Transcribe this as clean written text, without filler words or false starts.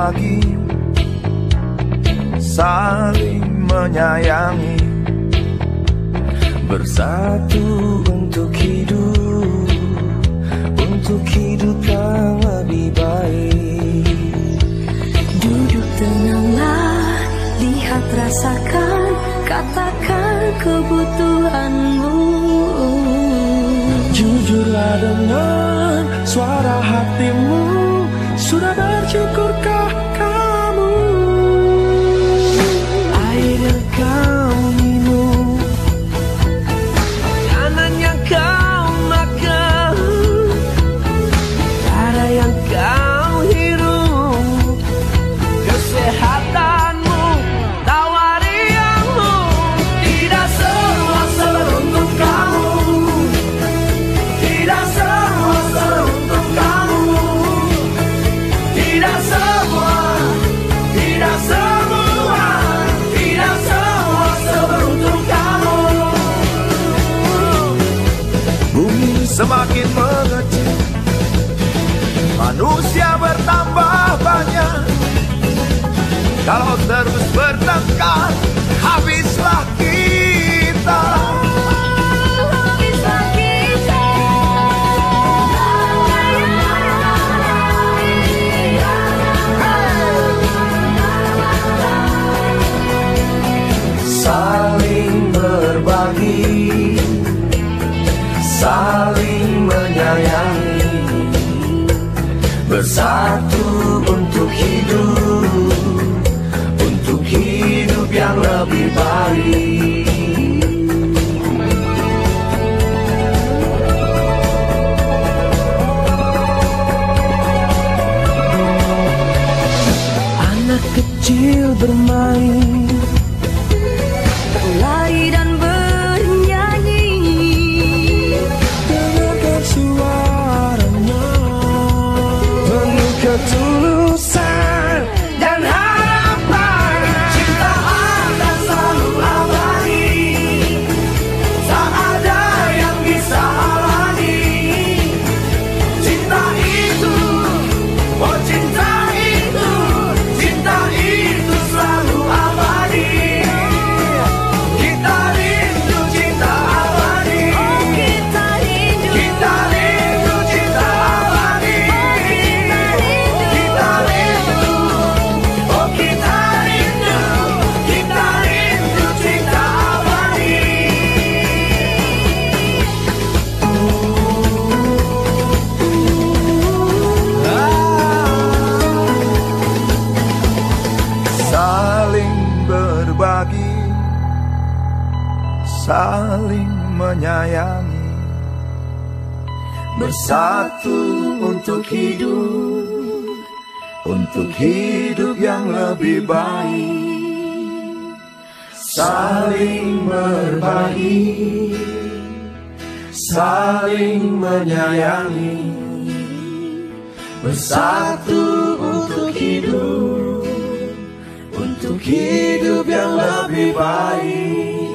berbagi, saling menyayangi, bersatu untuk hidup yang lebih baik. Duduk tenanglah, lihat rasakan, katakan kebutuhanmu. Jujurlah dengan suara hatimu, sudah bersyukurkah kamu? Air yang kau minum, makanan yang kau makan, darah yang kau hirup, kesehatanmu, tawarianmu, tidak semua seruntuk kamu, tidak semua seruntuk kamu, tidak semua, tidak semua, tidak semua seruntuk kamu. Bumi semakin mengecil, manusia bertambah banyak. Kalau terus bertengkar, habislah kita. Habislah kita. Saling berbagi, saling menyayangi, bersatu untuk hidup yang lebih baik. Anak kecil bermain, Lari dan bernyanyi, dengarkan suaranya, penuh ketulusan dan harapan. Cinta akan selalu abadi, tak ada yang bisa halangi. Cinta itu, oh cinta itu, cinta itu selalu abadi. Kita rindu cinta abadi, oh kita rindu, kita rindu cinta abadi. Kita rindu, oh kita rindu, kita rindu cinta abadi. Saling berbagi, saling menyayangi, bersatu untuk hidup yang lebih baik. Saling berbagi, saling menyayangi, bersatu untuk hidup yang lebih baik.